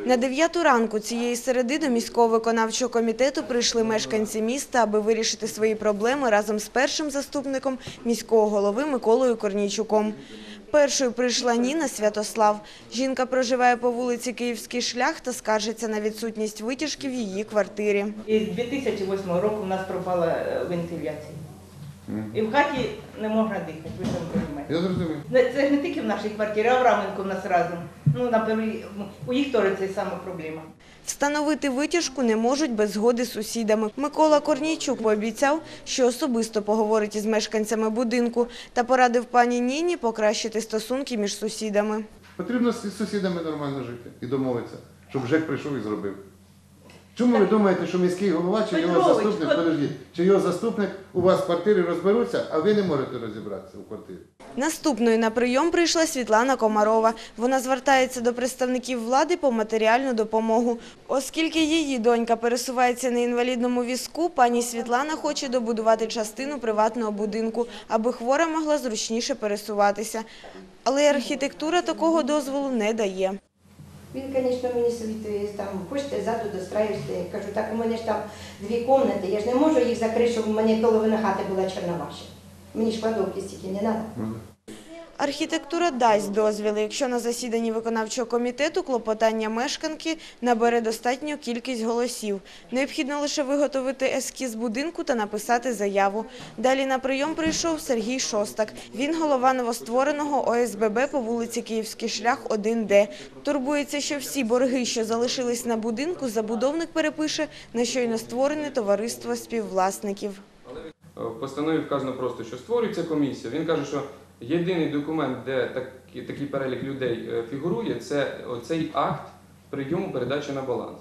На 9 ранку цієї середи до міського виконавчого комітету прийшли мешканці міста, аби вирішити свої проблеми разом з першим заступником міського голови Миколою Корнійчуком. Першою прийшла Ніна Святослав. Жінка проживає по вулиці Київський шлях та скаржиться на відсутність витяжки в її квартирі. З 2008 року у нас пропала вентиляція. І в хаті не можна дихати, ви самі розумієте. Я зрозумів. Це ж не тільки в нашій квартирі, а в Раменку у нас разом. У їх теж це саме проблема. Встановити витяжку не можуть без згоди сусідами. Микола Корнійчук пообіцяв, що особисто поговорить із мешканцями будинку та порадив пані Ніні покращити стосунки між сусідами. Потрібно з сусідами нормально жити і домовитися, щоб ЖЕК прийшов і зробив. Чому ви думаєте, що міський голова чи його заступник, чи його заступник у вас в квартирі розберуться, а ви не можете розібратися у квартирі? Наступною на прийом прийшла Світлана Комарова. Вона звертається до представників влади по матеріальну допомогу. Оскільки її донька пересувається на інвалідному візку, пані Світлана хоче добудувати частину приватного будинку, аби хвора могла зручніше пересуватися. Але архітектура такого дозволу не дає. Він, звісно, мені совітує, хочете ззаду достраювати. Я кажу, так у мене ж там 2 кімнати, я ж не можу їх закрити, щоб у мене половина хати була чорномаша. Мені ж кладовки стільки не треба. Архітектура дасть дозвіл, якщо на засіданні виконавчого комітету клопотання мешканки набере достатню кількість голосів. Необхідно лише виготовити ескіз будинку та написати заяву. Далі на прийом прийшов Сергій Шостак. Він голова новоствореного ОСББ по вулиці Київський шлях, 1Д. Турбується, що всі борги, що залишились на будинку, забудовник перепише на щойно створене товариство співвласників. В постанові вказано просто, що створюється комісія. Він каже, що єдиний документ, де такий перелік людей фігурує, це оцей акт прийому передачі на баланс.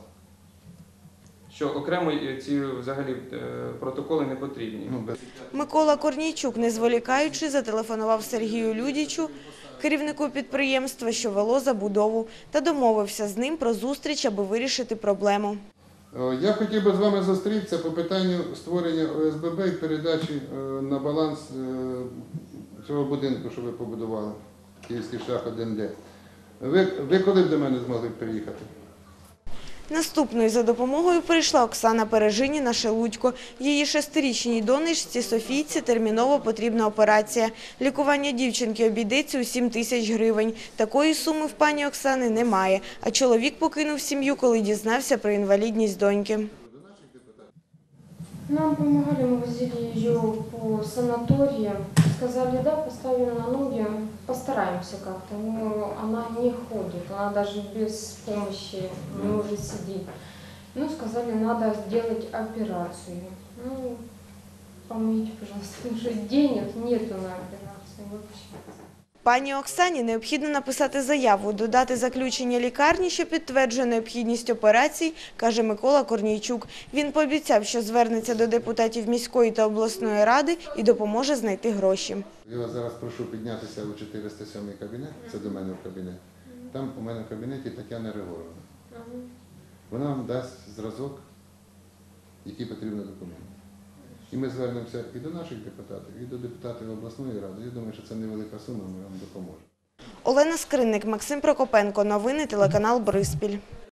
Що окремо ці взагалі протоколи не потрібні. Микола Корнійчук, не зволікаючи, зателефонував Сергію Людічу, керівнику підприємства, що вело забудову, та домовився з ним про зустріч, аби вирішити проблему. Я хотів би з вами зустрітися по питанню створення ОСББ і передачі на баланс цього будинку, що ви побудували, Київський шлях 1Д. Ви коли б до мене змогли приїхати? Наступною за допомогою прийшла Оксана Пережиніна Шелудько. Її 6-річній донечці Софійці терміново потрібна операція. Лікування дівчинки обійдеться у 7 тисяч гривень. Такої суми в пані Оксани немає, а чоловік покинув сім'ю, коли дізнався про інвалідність доньки. Нам помогали, мы возили ее по санаториям. Сказали, да, поставим на ноги, постараемся как-то. Но она не ходит, она даже без помощи не может сидеть. Ну, сказали, надо сделать операцию. Ну, помогите, пожалуйста, уже денег нету на операцию вообще. Пані Оксані необхідно написати заяву, додати заключення лікарні, що підтверджує необхідність операцій, каже Микола Корнійчук. Він пообіцяв, що звернеться до депутатів міської та обласної ради і допоможе знайти гроші. Я вас зараз прошу піднятися у 407 кабінет, це до мене в кабінет. Там у мене в кабінеті Тетяна Григорівна. Вона вам дасть зразок, які потрібні документи. І ми звернемося і до наших депутатів, і до депутатів обласної ради. Я думаю, що це невелика сума, ми вам допоможемо. Олена Скринник, Максим Прокопенко. Новини телеканал Бориспіль.